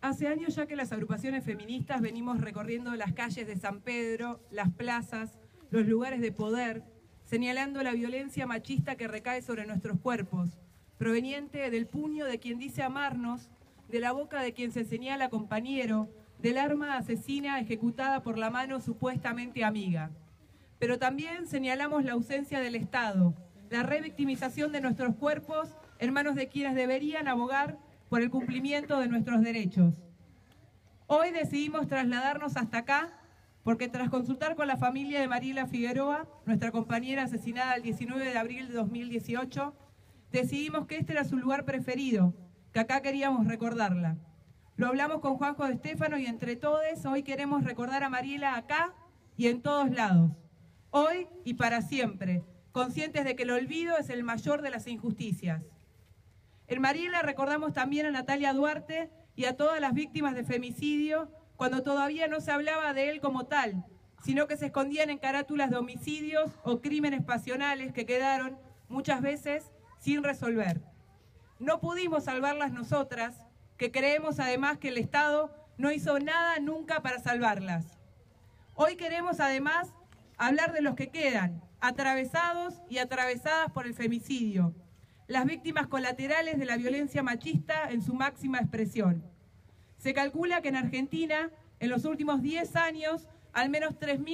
Hace años ya que las agrupaciones feministas venimos recorriendo las calles de San Pedro, las plazas, los lugares de poder, señalando la violencia machista que recae sobre nuestros cuerpos, proveniente del puño de quien dice amarnos, de la boca de quien se señala compañero, del arma asesina ejecutada por la mano supuestamente amiga. Pero también señalamos la ausencia del Estado, la revictimización de nuestros cuerpos en manos de quienes deberían abogar por el cumplimiento de nuestros derechos. Hoy decidimos trasladarnos hasta acá porque tras consultar con la familia de Mariela Figueroa, nuestra compañera asesinada el 19 de abril de 2018, decidimos que este era su lugar preferido, que acá queríamos recordarla. Lo hablamos con Juanjo de Stefano y entre todos hoy queremos recordar a Mariela acá y en todos lados. Hoy y para siempre, conscientes de que el olvido es el mayor de las injusticias. En Mariela recordamos también a Natalia Duarte y a todas las víctimas de femicidio cuando todavía no se hablaba de él como tal, sino que se escondían en carátulas de homicidios o crímenes pasionales que quedaron muchas veces sin resolver. No pudimos salvarlas nosotras, que creemos además que el Estado no hizo nada nunca para salvarlas. Hoy queremos además hablar de los que quedan, atravesados y atravesadas por el femicidio, las víctimas colaterales de la violencia machista en su máxima expresión. Se calcula que en Argentina, en los últimos 10 años, al menos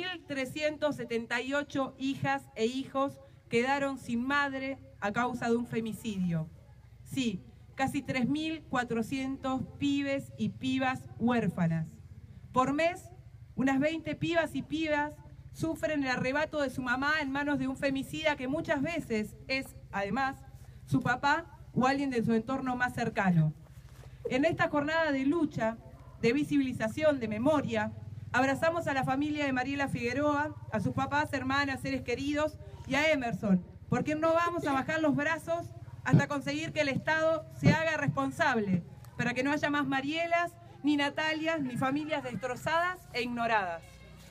3.378 hijas e hijos quedaron sin madre a causa de un femicidio. Sí, casi 3.400 pibes y pibas huérfanas. Por mes, unas 20 pibas y pibas sufren el arrebato de su mamá en manos de un femicida que muchas veces es, además, su papá o alguien de su entorno más cercano. En esta jornada de lucha, de visibilización, de memoria, abrazamos a la familia de Mariela Figueroa, a sus papás, hermanas, seres queridos y a Emerson, porque no vamos a bajar los brazos hasta conseguir que el Estado se haga responsable, para que no haya más Marielas, ni Natalias, ni familias destrozadas e ignoradas.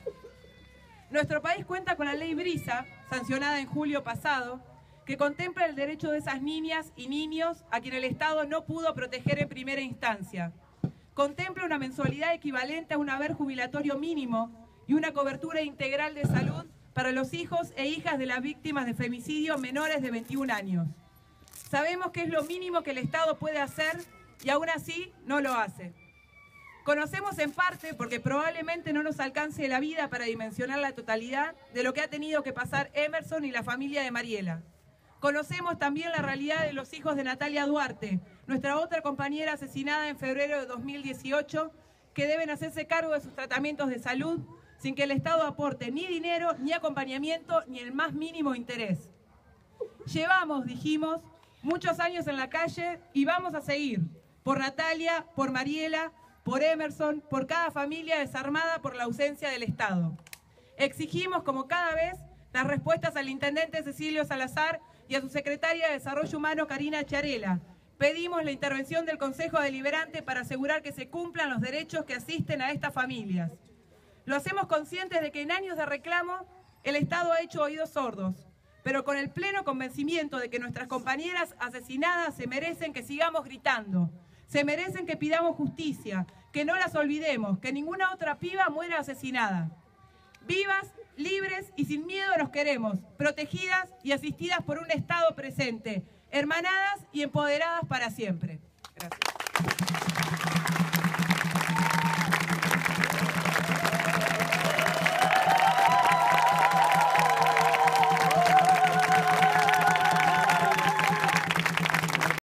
Nuestro país cuenta con la ley Brisa, sancionada en julio pasado, que contempla el derecho de esas niñas y niños a quien el Estado no pudo proteger en primera instancia. Contempla una mensualidad equivalente a un haber jubilatorio mínimo y una cobertura integral de salud para los hijos e hijas de las víctimas de femicidio menores de 21 años. Sabemos que es lo mínimo que el Estado puede hacer y aún así no lo hace. Conocemos en parte, porque probablemente no nos alcance la vida para dimensionar la totalidad de lo que ha tenido que pasar Emerson y la familia de Mariela. Conocemos también la realidad de los hijos de Natalia Duarte, nuestra otra compañera asesinada en febrero de 2018, que deben hacerse cargo de sus tratamientos de salud sin que el Estado aporte ni dinero, ni acompañamiento, ni el más mínimo interés. Llevamos, dijimos, muchos años en la calle y vamos a seguir, por Natalia, por Mariela, por Emerson, por cada familia desarmada por la ausencia del Estado. Exigimos, como cada vez, las respuestas al intendente Cecilio Salazar y a su secretaria de Desarrollo Humano, Karina Chiarella. Pedimos la intervención del Consejo Deliberante para asegurar que se cumplan los derechos que asisten a estas familias. Lo hacemos conscientes de que en años de reclamo el Estado ha hecho oídos sordos, pero con el pleno convencimiento de que nuestras compañeras asesinadas se merecen que sigamos gritando, se merecen que pidamos justicia, que no las olvidemos, que ninguna otra piba muera asesinada. Vivas, libres y sin miedo nos queremos, protegidas y asistidas por un Estado presente, hermanadas y empoderadas para siempre. Gracias.